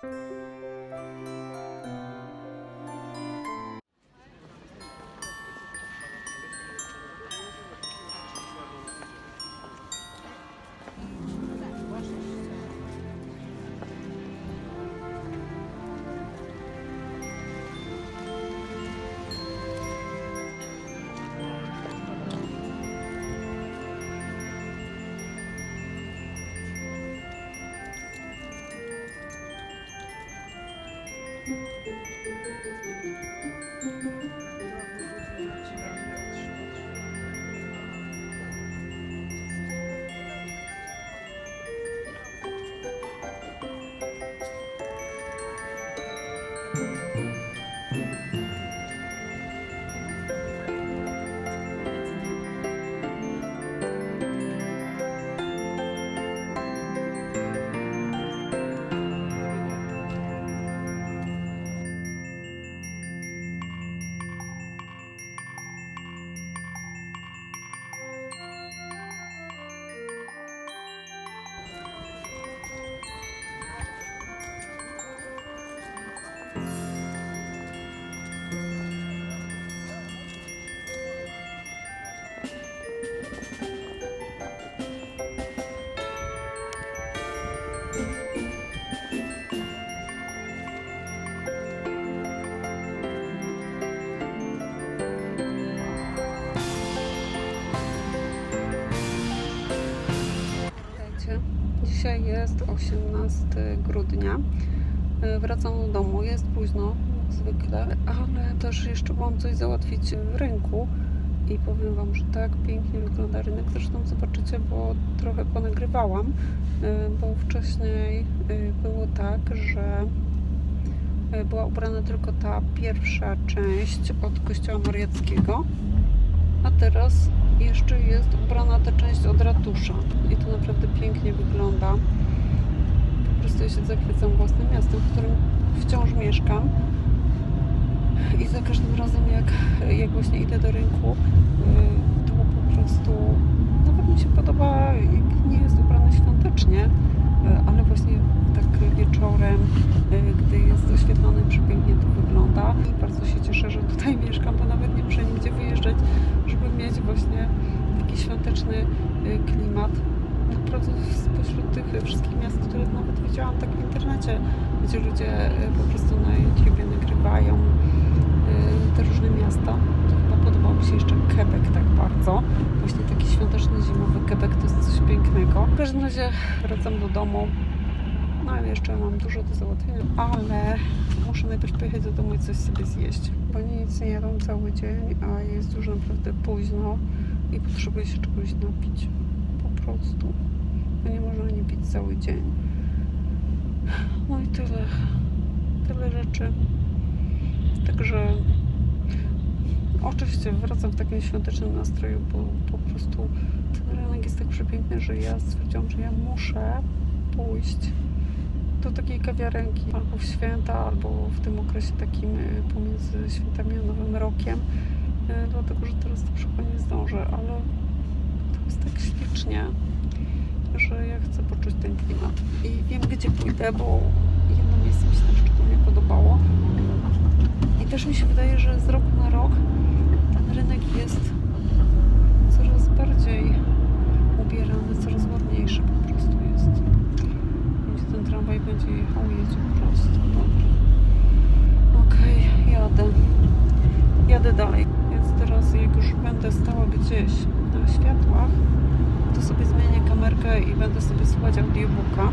Dzisiaj jest 18 grudnia. Wracam do domu. Jest późno, jak zwykle, ale też jeszcze mam coś załatwić w rynku i powiem Wam, że tak pięknie wygląda rynek. Zresztą zobaczycie, bo trochę ponagrywałam, bo wcześniej było tak, że była ubrana tylko ta pierwsza część od kościoła mariackiego, a teraz jeszcze jest ubrana ta część od ratusza i to naprawdę pięknie wygląda. Po prostu ja się zachwycam własnym miastem, w którym wciąż mieszkam i za każdym razem jak właśnie idę do rynku, to po prostu nawet mi się podoba, jak nie jest ubrane świątecznie, ale właśnie tak wieczorem, gdy jest oświetlony, przepięknie to wygląda i bardzo się cieszę, że tutaj mieszkam, bo nawet nie muszę nigdzie wyjeżdżać, żeby mieć właśnie taki świąteczny klimat. Naprawdę spośród tych wszystkich miast, które nawet widziałam tak w internecie, gdzie ludzie po prostu na YouTubie nagrywają te różne miasta, to chyba podobał mi się jeszcze Quebec tak bardzo. Właśnie taki świąteczny, zimowy Quebec to jest coś pięknego. W każdym razie wracam do domu. No ale jeszcze mam dużo do załatwienia, ale muszę najpierw pojechać do domu i coś sobie zjeść, bo nic nie jadam cały dzień, a jest już naprawdę późno i potrzebuję się czegoś napić. Po prostu. Bo nie można nie pić cały dzień. No i tyle rzeczy. Także oczywiście wracam w takim świątecznym nastroju, bo po prostu ten rynek jest tak przepiękny, że ja stwierdziłam, że ja muszę pójść do takiej kawiarenki albo w święta, albo w tym okresie takim pomiędzy świętami a Nowym Rokiem, dlatego, że teraz to chyba nie zdążę, ale to jest tak ślicznie, że ja chcę poczuć ten klimat i wiem, gdzie pójdę, bo jedno miejsce mi się tam szczególnie podobało i też mi się wydaje, że z roku na rok ten rynek jest coraz bardziej ubierany, coraz ładniejszy po prostu jest. Gdzie ten tramwaj będzie jechał, jedzie prosto. Dobra. Okej, jadę dalej. Więc teraz jak już będę stała gdzieś na światłach, to sobie zmienię kamerkę i będę sobie słuchać audiobooka.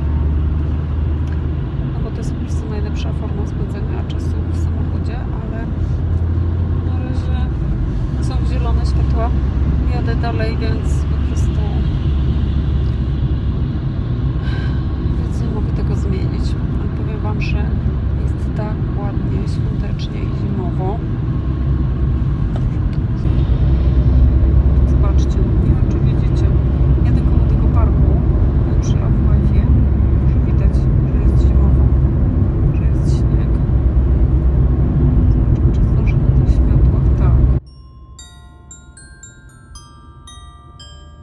No bo to jest po prostu najlepsza forma spędzenia czasu w samochodzie, ale na razie są zielone światła. Jadę dalej, więc po prostu nie mogę tego zmienić. Ale powiem Wam, że jest tak ładnie, świątecznie i zimowo. Zobaczcie, nie wiem, czy widzicie, jadę koło tego parku przy AWF-ie, że widać, że jest zimowo, że jest śnieg. Zobaczmy, czy zdążę na tych światłach. Tak.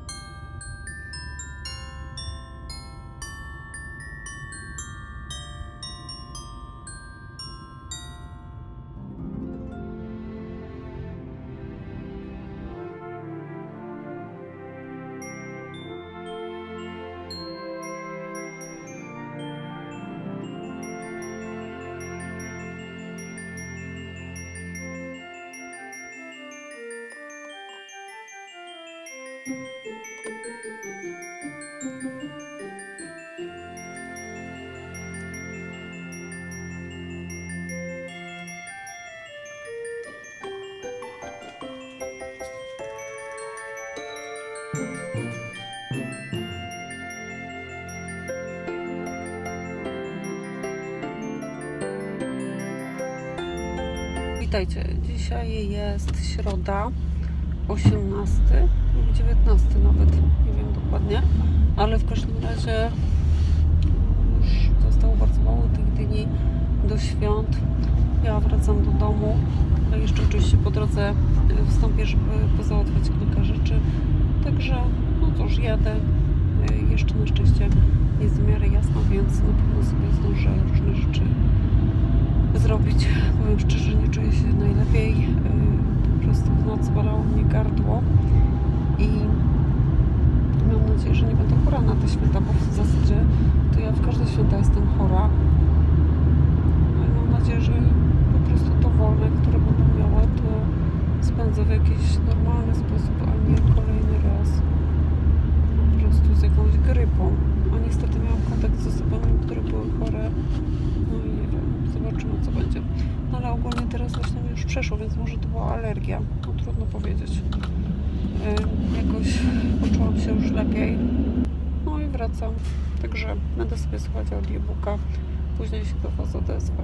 Witajcie, dzisiaj jest środa, 18 lub 19 nawet, nie wiem dokładnie, ale w każdym razie już zostało bardzo mało tych dni do świąt. Ja wracam do domu, a jeszcze oczywiście po drodze wstąpię, żeby pozałatwiać kilka rzeczy, także no cóż, jadę. Jeszcze na szczęście jest w miarę jasno, więc na pewno sobie zdążę różne rzeczy zrobić. Powiem szczerze, nie czuję się najlepiej. Po prostu w nocy bolało mnie gardło i mam nadzieję, że nie będę chora na te święta, bo w zasadzie to ja w każde święta jestem chora. No i mam nadzieję, że po prostu to wolne, które będę miała, to spędzę w jakiś normalny sposób, a nie kolejny raz po prostu z jakąś grypą. A niestety miałam kontakt z osobami, które były chore. No i nie wiem, zobaczymy co będzie. No ale ogólnie teraz właśnie mi już przeszło, więc może to była alergia. No trudno powiedzieć. Jakoś poczułam się już lepiej. No i wracam. Także będę sobie słuchać audiobooka. Później się do Was odezwę.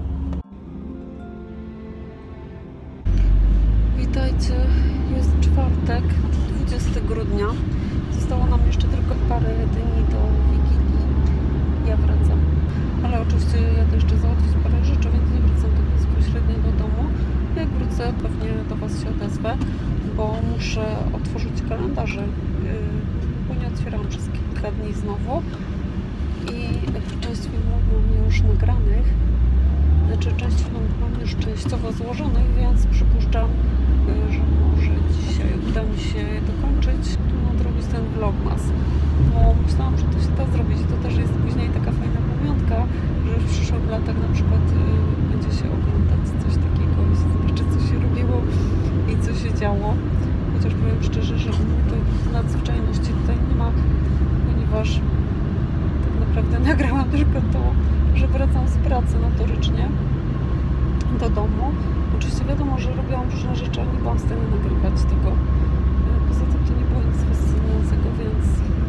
Witajcie. Jest czwartek, 20 grudnia. Zostało nam jeszcze tylko parę dni do Wigilii. Ja wracam. Ale oczywiście jadę jeszcze załatwić parę rzeczy, więc nie wracam tak bezpośrednio do domu. Jak wrócę, pewnie do Was się odezwę, bo muszę otworzyć kalendarze, bo nie otwierałam przez kilka dni znowu. I część filmów mam już nagranych, znaczy część filmów mam już częściowo złożonych, więc przypuszczam, że może dzisiaj uda mi się dokończyć, nadrobić ten vlogmas. Bo myślałam, że to się da zrobić. To też jest później taka fajna pamiątka, że w przyszłych latach na przykład będzie się oglądać coś takiego i się zobaczy, co się robiło i co się działo. Chociaż powiem szczerze, że tej nadzwyczajności tutaj nie ma, ponieważ tak naprawdę nagrałam tylko to, że wracam z pracy notorycznie do domu. Oczywiście wiadomo, że robiłam różne rzeczy, ale nie byłam w stanie nagrywać tego. Poza tym to nie było nic fascynującego, więc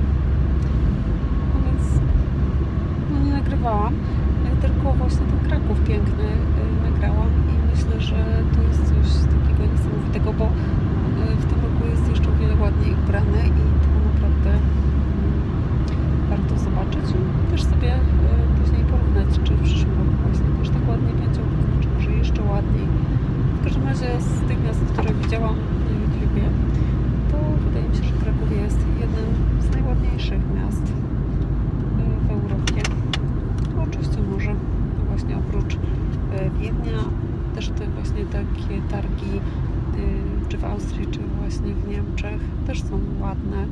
nie nagrywałam. Tylko właśnie ten Kraków piękny nagrałam i myślę, że to jest coś takiego niesamowitego, bo w tym roku jest jeszcze o wiele ładniej ubrane i to naprawdę warto zobaczyć i też sobie później porównać, czy w przyszłym roku właśnie też tak ładnie będzie ubrane, czy może jeszcze ładniej. W każdym razie z tych miast, które widziałam na YouTubie, to wydaje mi się, że Kraków jest jednym z najładniejszych miast w Europie. No, oczywiście może właśnie oprócz Wiednia też te właśnie takie targi czy w Austrii, czy właśnie w Niemczech też są ładne.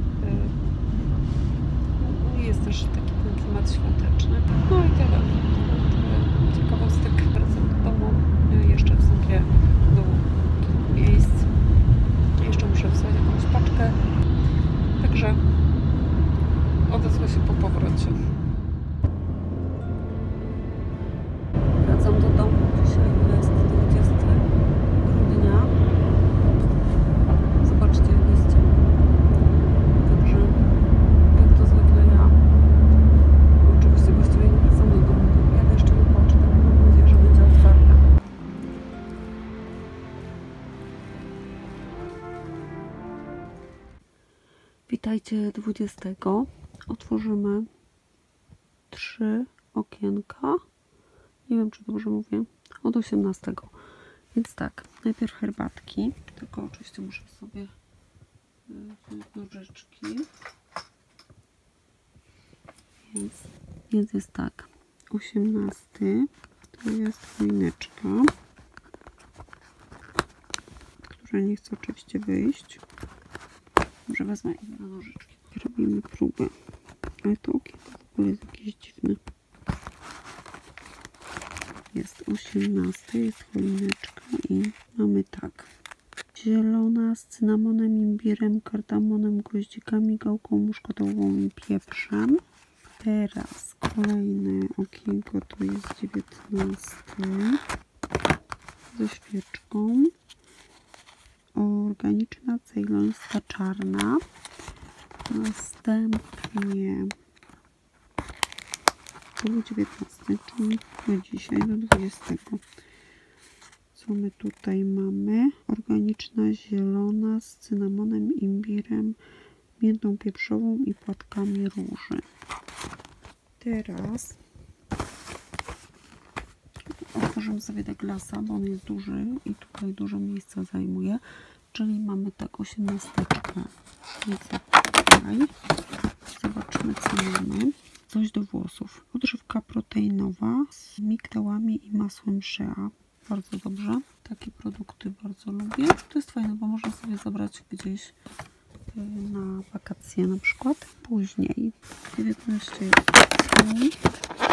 Jest też taki ten klimat świąteczny. No i tyle. Ciekawostek. Wracam do domu. Jeszcze wstąpię do kilku miejsc. Jeszcze muszę wysłać jakąś paczkę. Także odezwę się po powrocie. Wracam do domu. Dzisiaj jest 20 grudnia. Zobaczcie, jak jest ciemno. Także jak to zwykle ja. Oczywiście właściwie nie wracam do domu. Jadę jeszcze na pocztę. Mam nadzieję, że będzie otwarta. Witajcie 20. Otworzymy 3 okienka. Nie wiem, czy dobrze mówię. Od 18. Więc tak, najpierw herbatki. Tylko oczywiście muszę sobie wziąć nożyczki. Więc jest tak. 18. To jest choineczka, która nie chce oczywiście wyjść. Może wezmę inne nożyczki. Robimy próbę. Ale to okienko w ogóle jest jakieś dziwne. Jest 18, jest choineczka i mamy tak. zielona z cynamonem, imbirem, kardamonem, goździkami, gałką muszkotową i pieprzem. Teraz kolejne okienko to jest 19 ze świeczką. Organiczna cejlońska czarna. Następnie to był 19, czyli do dzisiaj, do 20. Co my tutaj mamy? Organiczna zielona z cynamonem, imbirem, miętą pieprzową i płatkami róży. Teraz otworzymy sobie Douglasa, bo on jest duży i tutaj dużo miejsca zajmuje. Czyli mamy tak 18. Tutaj. Zobaczmy, co mamy. Coś do włosów. Odżywka proteinowa z migdałami i masłem shea. Bardzo dobrze. Takie produkty bardzo lubię. To jest fajne, bo można sobie zabrać gdzieś na wakacje na przykład. Później 19 jest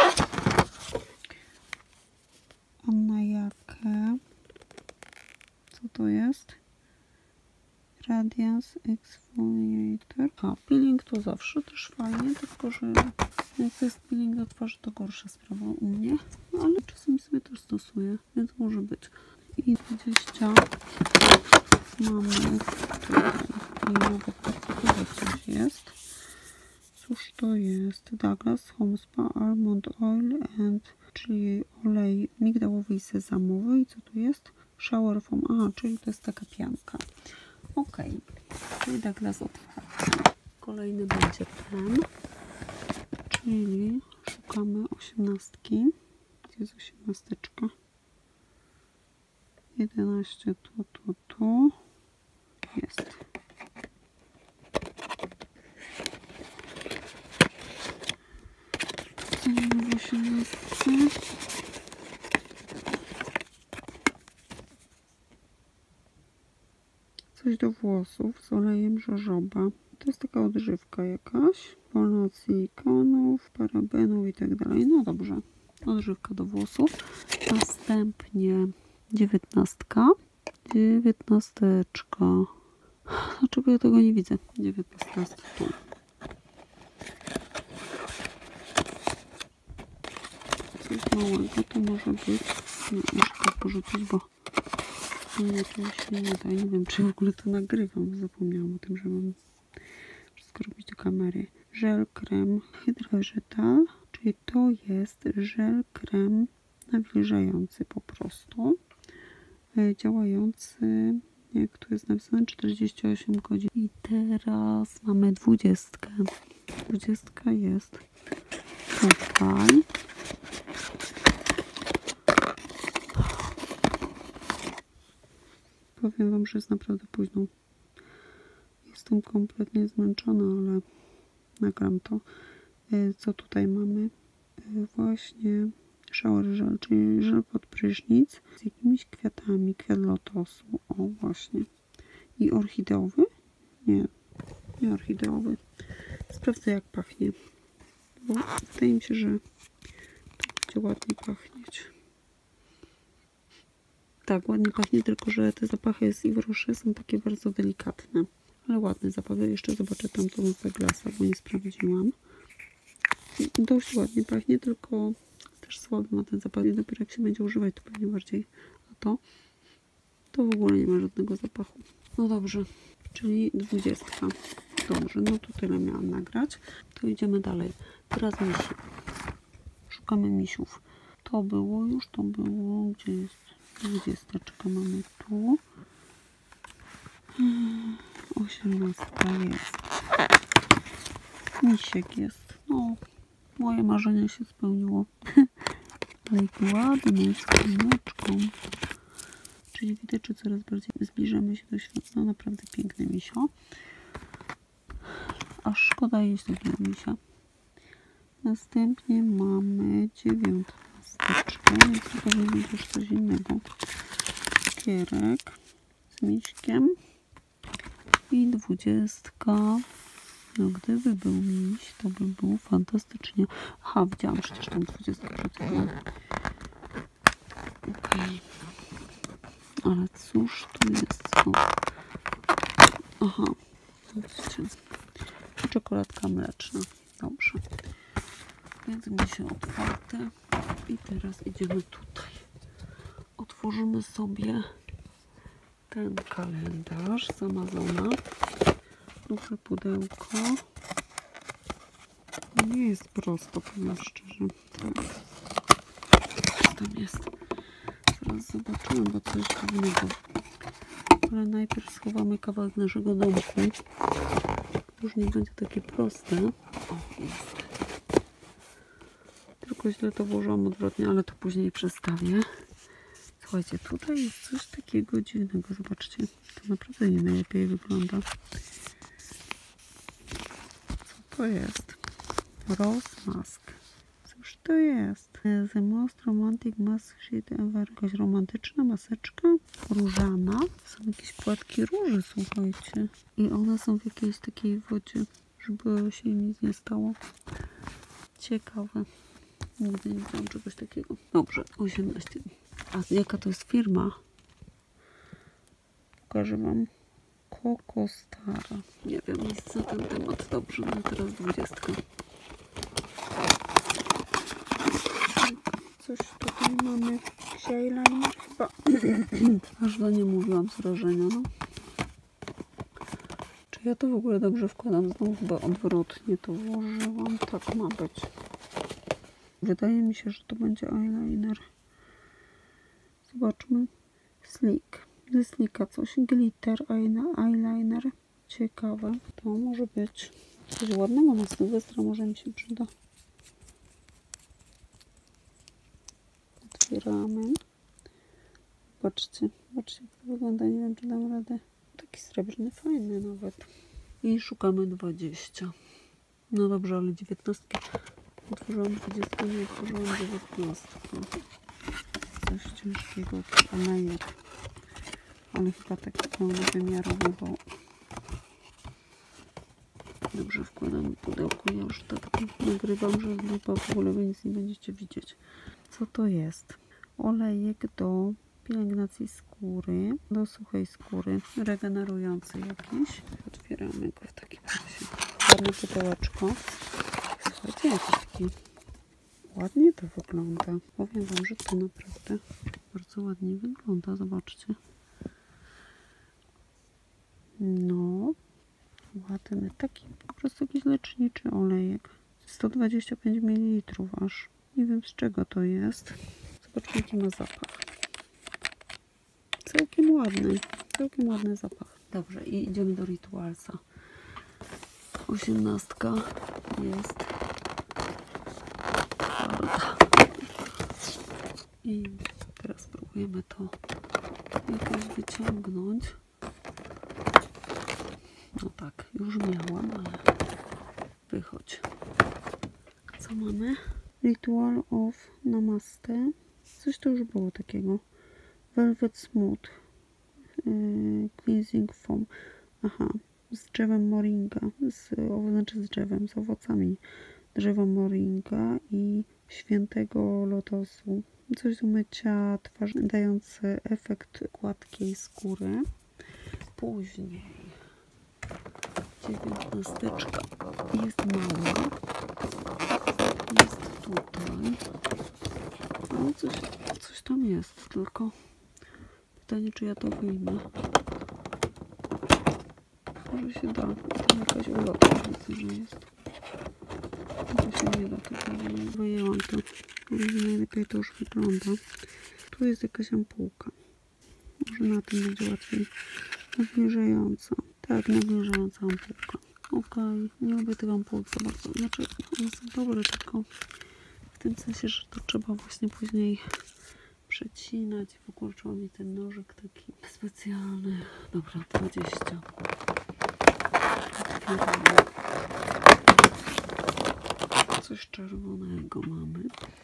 Anna Jakę. Co to jest? Radiance Exfoliator. A, peeling to zawsze też fajnie, tylko że jak to jest peeling do twarzy, to gorsza sprawa u mnie. No, ale czasami sobie też stosuję, więc może być. I 20 mamy tutaj. I mogę pokazać, coś jest. Cóż to jest? Douglas Home Spa Almond Oil czyli olej migdałowy i sezamowy. I co tu jest? Shower foam. Aha, czyli to jest taka pianka. Ok, czyli Douglas otwarty. Kolejny będzie ten, czyli szukamy 18. Gdzie jest 18? 11 tu. Jest. Co mamy w 18? Coś do włosów z olejem jojoba. To jest taka odżywka jakaś. Wolna od silikonów, parabenów i tak dalej. No dobrze. Odżywka do włosów. Następnie 19. 19. Dlaczego ja tego nie widzę? 19 tu. Coś małego to może być. Nie, muszę to porzucić, bo inaczej się nie da. Nie wiem, czy w ogóle to nagrywam. Zapomniałam o tym, że mam wszystko robić do kamery. Żel krem Hydrovegetal, czyli to jest żel krem nawilżający po prostu. Działający, jak tu jest napisane, 48 godzin. I teraz mamy 20. 20 jest tutaj. Powiem wam, że jest naprawdę późno. Jestem kompletnie zmęczona, ale nagram to. Co tutaj mamy? Właśnie shower gel, czyli żel pod prysznic z jakimiś kwiatami. Kwiat lotosu. O, właśnie. I orchideowy? Nie orchideowy. Sprawdzę, jak pachnie. Bo wydaje mi się, że to będzie ładnie pachnieć. Tak, ładnie pachnie, tylko że te zapachy z Yves Rocher są takie bardzo delikatne. Ale ładny zapach. Jeszcze zobaczę tamtą z Douglasa, bo nie sprawdziłam. Dość ładnie pachnie, tylko też słaby ma ten zapach. I dopiero jak się będzie używać, to pewnie bardziej. A to w ogóle nie ma żadnego zapachu. No dobrze, czyli 20. Dobrze, no to tyle miałam nagrać. To idziemy dalej. Teraz misi. Szukamy misiów. To było już, to było. Gdzie jest 20? Mamy tu. 18 jest. Misiek jest. No, moje marzenie się spełniło. Ale jaki ładny, z konieczką. Czyli widać, że coraz bardziej zbliżamy się do świata. No, naprawdę piękny misio. Aż szkoda jeść takiego misia. Następnie mamy 19. Więc to powinien być już coś innego. Cukierek z miśkiem. I 20. No gdyby był miś, to by było fantastycznie. Aha, widziałam przecież tam 20 przed chwilą. Okej. Ale cóż tu jest? O. Aha, widzicie. Czekoladka mleczna. Dobrze. Więc mi się otwarte. I teraz idziemy tutaj. Otworzymy sobie ten kalendarz z Amazona. Duże pudełko. Nie jest prosto, powiem szczerze. Co tam jest? Zaraz zobaczymy, bo coś dziwnego. Ale najpierw schowamy kawałek naszego domku. Już nie będzie takie proste. O, jest. Tylko źle to włożyłam odwrotnie, ale to później przestawię. Słuchajcie, tutaj jest coś takiego dziwnego. Zobaczcie, to naprawdę nie najlepiej wygląda. Co to jest? Rose mask. Cóż to jest? The most romantic mask sheet ever. Jakaś romantyczna maseczka. Różana. Są jakieś płatki róży, słuchajcie. I one są w jakiejś takiej wodzie, żeby się nic nie stało. Ciekawe. Nigdy nie widziałam czegoś takiego. Dobrze, 18. A jaka to jest firma? Pokażę wam. Coco Stara. Nie wiem nic na ten temat. Dobrze, no teraz 20. Coś tutaj mamy. Eyeliner chyba. Aż do nie mówiłam z wrażenia, no. Czy ja to w ogóle dobrze wkładam? Znowu chyba odwrotnie to włożyłam. Tak ma być. Wydaje mi się, że to będzie eyeliner. Zobaczmy. Slick. Ze Slicka coś. Glitter eyeliner. Ciekawe. To może być coś ładnego na Sylwestra. Może mi się przyda. Otwieramy. Patrzcie. Patrzcie jak to wygląda. Nie wiem, czy dam radę. Taki srebrny, fajny nawet. I szukamy 20. No dobrze, ale 19. Otworzyłam 20, nie otworzyłam 19. Coś ciężkiego, olejek. Ale chyba taki pełnowymiarowy, bo dobrze wkładam pudełko. Ja już tak nagrywam, że chyba w ogóle wy nic nie będziecie widzieć. Co to jest? Olejek do pielęgnacji skóry, do suchej skóry, regenerujący jakiś. Otwieramy go w takim razie. Ładne pudełeczko. Słuchajcie, jakiś taki ładnie to wygląda. Powiem wam, że to naprawdę bardzo ładnie wygląda. Zobaczcie. No, ładny. Taki po prostu jakiś leczniczy olejek. 125 ml aż. Nie wiem z czego to jest. Zobaczmy jaki ma zapach. Całkiem ładny. Całkiem ładny zapach. Dobrze, i idziemy do Ritualsa. 18 jest twarda. I teraz spróbujemy to jakoś wyciągnąć. No tak, już miałam, ale wychodź. Co mamy? Ritual of Namaste. Coś to już było takiego. Velvet Smooth. Cleansing Foam. Aha, z drzewem moringa. Znaczy z drzewem, z owocami drzewa moringa i świętego lotosu. Coś do mycia twarzy, dający efekt gładkiej skóry. Później 19 jest mała. Jest tutaj. Ale coś tam jest, tylko pytanie, czy ja to wyjmę. Może się da. Tam jakaś ulotka widzę, że jest. To się nie da tego wyjąć. Wyjęłam to. Najlepiej to już wygląda. Tu jest jakaś ampułka. Może na tym będzie łatwiej. Nawilżająca. Tak, nawilżająca ampułka. Okej. Nie lubię tych ampułek za bardzo. Znaczy, one są dobre, tylko w tym sensie, że to trzeba właśnie później przecinać. Wykurczył mi ten nożyk taki specjalny. Dobra, 20. Otwieramy. Coś czerwonego mamy.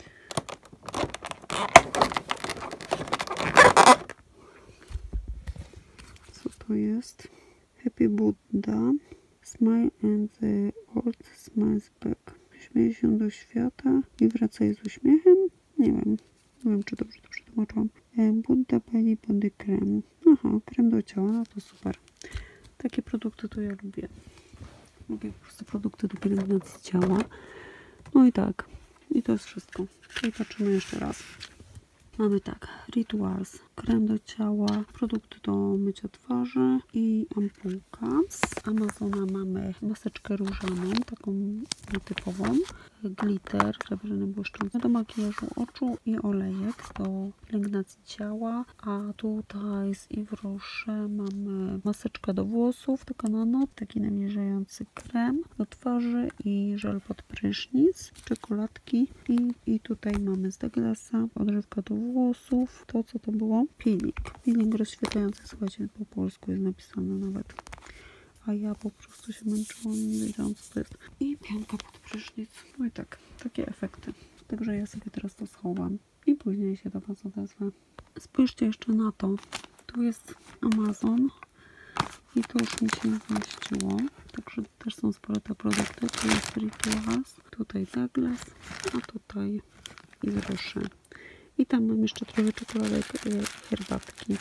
Co to jest? Happy Buddha. Smile and the world smiles back. Śmieje się do świata i wracaj z uśmiechem. Nie wiem, czy dobrze to przetłumaczyłam. Buddha Vita Peli Body Cream. Aha, krem do ciała, no to super. Takie produkty to ja lubię. Lubię po prostu produkty do pielęgnacji ciała. No i tak. I to jest wszystko. I patrzymy jeszcze raz. Mamy tak, Rituals, krem do ciała, produkty do mycia twarzy i ampułka. Z Amazona mamy maseczkę różaną, taką typową, glitter, srebrny błyszczący do makijażu oczu i olejek do pielęgnacji ciała. A tutaj z Yves Rocher mamy maseczkę do włosów, taka na noc, taki nawilżający krem do twarzy i żel pod prysznic, czekoladki i tutaj mamy z Douglasa odżywka do włosów. To co to było? Peeling rozświetlający, słuchajcie, po polsku jest napisane nawet. A ja po prostu się męczyłam i nie wiedziałam co to jest. I pianka pod prysznic. No i tak, takie efekty. Także ja sobie teraz to schowam i później się do Was odezwę. Spójrzcie jeszcze na to. Tu jest Amazon i to już mi się zmieściło. Także też są spore te produkty. Tu jest Rituals, tutaj Douglas, a tutaj Yves Rocher. I tam mam jeszcze trochę czekoladek i herbatki.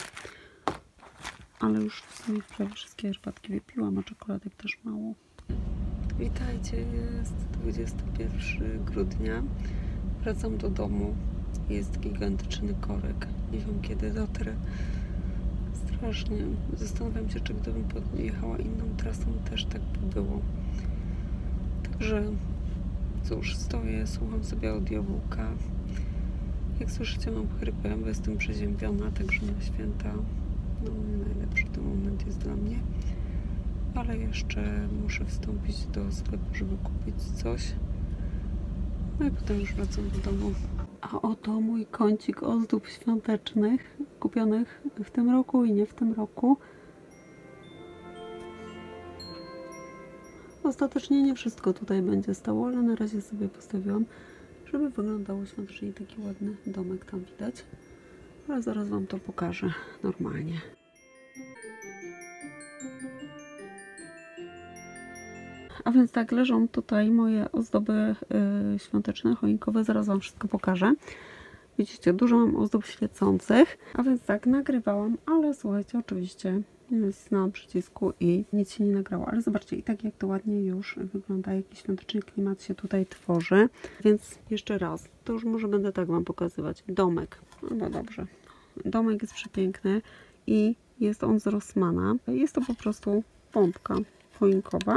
Ale już w sumie prawie wszystkie herbatki wypiłam, a czekoladek też mało. Witajcie, jest 21 grudnia. Wracam do domu. Jest gigantyczny korek. Nie wiem kiedy dotrę. Strasznie. Zastanawiam się, czy gdybym podjechała inną trasą, też tak by było. Także cóż, stoję, słucham sobie audiobooka. Jak słyszycie, mam chrypę, bo jestem przeziębiona, także na święta no nie najlepszy ten moment jest dla mnie. Ale jeszcze muszę wstąpić do sklepu, żeby kupić coś. No i potem już wracam do domu. A oto mój kącik ozdób świątecznych, kupionych w tym roku i nie w tym roku. Ostatecznie nie wszystko tutaj będzie stało, ale na razie sobie postawiłam, żeby wyglądało świątecznie. Taki ładny domek tam widać. Ale zaraz Wam to pokażę normalnie. A więc tak, leżą tutaj moje ozdoby świąteczne, choinkowe. Zaraz Wam wszystko pokażę. Widzicie, dużo mam ozdób świecących. A więc tak, nagrywałam, ale słuchajcie, oczywiście nacisnęłam przycisku i nic się nie nagrało. Ale zobaczcie, i tak jak to ładnie już wygląda, jaki świąteczny klimat się tutaj tworzy. Więc jeszcze raz, to już może będę tak Wam pokazywać. Domek. No dobrze. Domek jest przepiękny i jest on z Rossmana. Jest to po prostu pompka choinkowa.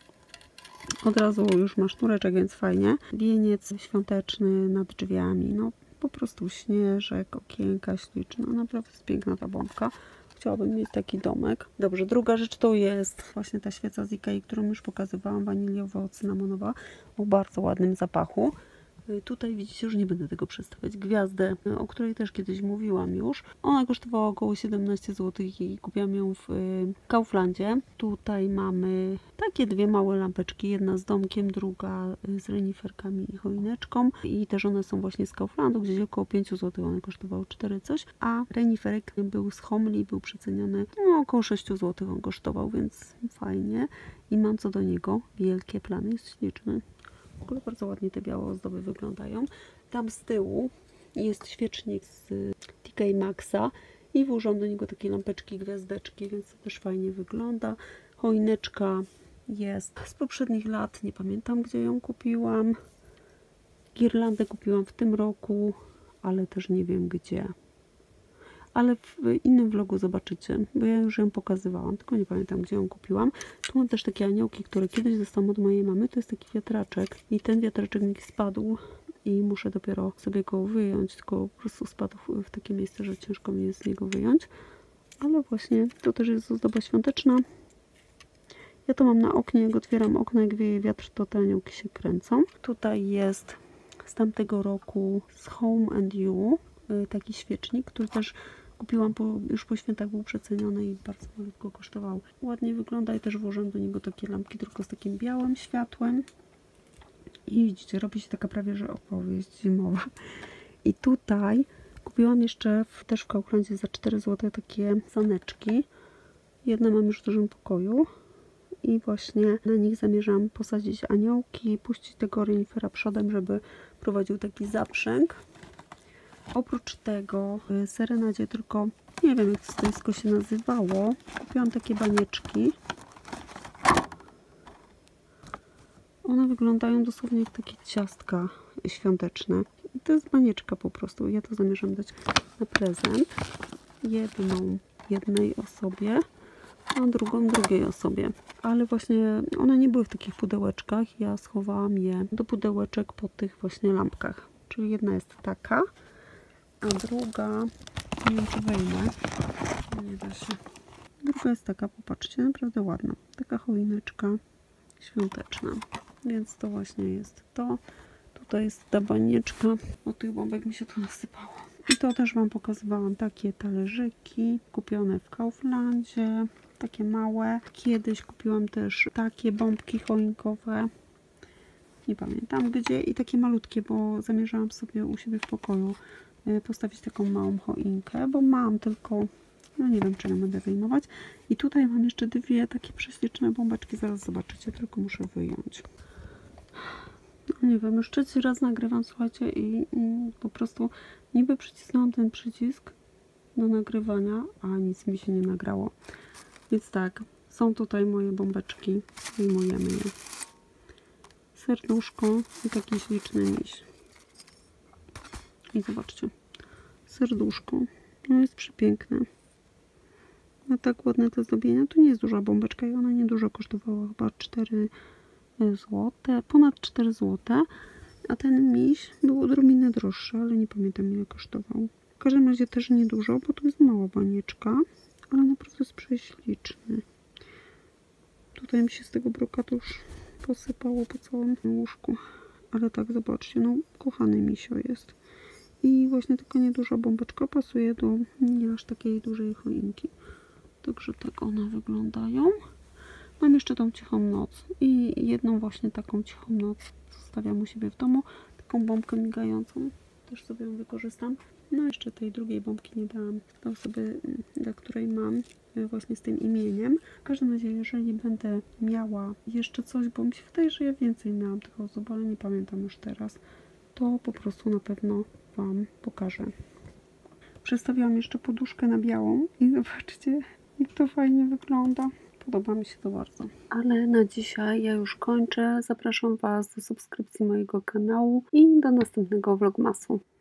Od razu już ma sznureczek, więc fajnie. Wieniec świąteczny nad drzwiami. No po prostu śnieżek, okienka śliczne. Naprawdę jest piękna ta bombka. Chciałabym mieć taki domek. Dobrze, druga rzecz to jest właśnie ta świeca z Ikei, którą już pokazywałam, waniliowo-cynamonowa, o bardzo ładnym zapachu. Tutaj widzicie, że nie będę tego przedstawiać. Gwiazdę, o której też kiedyś mówiłam już. Ona kosztowała około 17 zł i kupiłam ją w Kauflandzie. Tutaj mamy takie dwie małe lampeczki. Jedna z domkiem, druga z reniferkami i choineczką. I też one są właśnie z Kauflandu, gdzieś około 5 zł. One kosztowały 4 coś. A reniferek był z Homli, był przeceniony no, około 6 zł on kosztował, więc fajnie. I mam co do niego wielkie plany. Jest śliczny. W ogóle bardzo ładnie te białe ozdoby wyglądają. Tam z tyłu jest świecznik z TK Maxa i włożą do niego takie lampeczki, gwiazdeczki, więc to też fajnie wygląda. Choineczka jest z poprzednich lat, nie pamiętam gdzie ją kupiłam. Girlandę kupiłam w tym roku, ale też nie wiem gdzie. Ale w innym vlogu zobaczycie, bo ja już ją pokazywałam, tylko nie pamiętam gdzie ją kupiłam. Tu mam też takie aniołki, które kiedyś zostały od mojej mamy. To jest taki wiatraczek i ten wiatraczek mi spadł i muszę dopiero sobie go wyjąć, tylko po prostu spadł w takie miejsce, że ciężko mi jest z niego wyjąć. Ale właśnie to też jest ozdoba świąteczna. Ja to mam na oknie, jak otwieram okno, jak wieje wiatr, to te aniołki się kręcą. Tutaj jest z tamtego roku z Home and You taki świecznik, który też kupiłam już po świętach, był przeceniony i bardzo malutko kosztował. Ładnie wygląda i też włożyłam do niego takie lampki, tylko z takim białym światłem. I widzicie, robi się taka prawie, że opowieść zimowa. I tutaj kupiłam jeszcze też w Kauflandzie za 4 zł takie saneczki. Jedne mam już w dużym pokoju. I właśnie na nich zamierzam posadzić aniołki, puścić tego renifera przodem, żeby prowadził taki zaprzęg. Oprócz tego Serenadzie, tylko nie wiem, jak to stoisko się nazywało, kupiłam takie banieczki. One wyglądają dosłownie jak takie ciastka świąteczne. I to jest banieczka po prostu. Ja to zamierzam dać na prezent. Jedną jednej osobie, a drugą drugiej osobie. Ale właśnie one nie były w takich pudełeczkach. Ja schowałam je do pudełeczek po tych właśnie lampkach. Czyli jedna jest taka, a druga, nie wiem, czy wejmę. Nie da się. Druga jest taka, popatrzcie, naprawdę ładna. Taka choineczka świąteczna. Więc to właśnie jest to. Tutaj jest ta banieczka. Od tych bombek mi się tu nasypało. I to też Wam pokazywałam. Takie talerzyki kupione w Kauflandzie. Takie małe. Kiedyś kupiłam też takie bombki choinkowe. Nie pamiętam gdzie. I takie malutkie, bo zamierzałam sobie u siebie w pokoju postawić taką małą choinkę, bo mam tylko, no nie wiem, czy ją będę wyjmować. I tutaj mam jeszcze dwie takie prześliczne bombeczki. Zaraz zobaczycie, tylko muszę wyjąć. No nie wiem, już trzeci raz nagrywam, słuchajcie, i po prostu niby przycisnęłam ten przycisk do nagrywania, a nic mi się nie nagrało. Więc tak, są tutaj moje bombeczki, wyjmujemy je. Serduszko i taki śliczny miś. I zobaczcie, serduszko, no jest przepiękne. Ma tak ładne te zdobienia. Tu nie jest duża bombeczka i ona niedużo kosztowała, chyba 4 złote, ponad 4 złote. A ten miś był odrobinę droższy, ale nie pamiętam, ile kosztował. W każdym razie też niedużo, bo to jest mała banieczka, ale naprawdę jest prześliczny. Tutaj mi się z tego brokatu już posypało po całym łóżku. Ale tak, zobaczcie, no kochany misio jest. I właśnie taka nieduża bombeczka pasuje do nie aż takiej dużej choinki. Także tak one wyglądają. Mam jeszcze tą cichą noc i jedną właśnie taką cichą noc zostawiam u siebie w domu. Taką bombkę migającą, też sobie ją wykorzystam. No jeszcze tej drugiej bombki nie dałam do osoby, dla której mam właśnie z tym imieniem. W każdym razie, jeżeli będę miała jeszcze coś, bo mi się wydaje, że ja więcej miałam tych osób, ale nie pamiętam już teraz, to po prostu na pewno Wam pokażę. Przestawiłam jeszcze poduszkę na białą i zobaczcie, jak to fajnie wygląda. Podoba mi się to bardzo. Ale na dzisiaj ja już kończę. Zapraszam Was do subskrypcji mojego kanału i do następnego vlogmasu.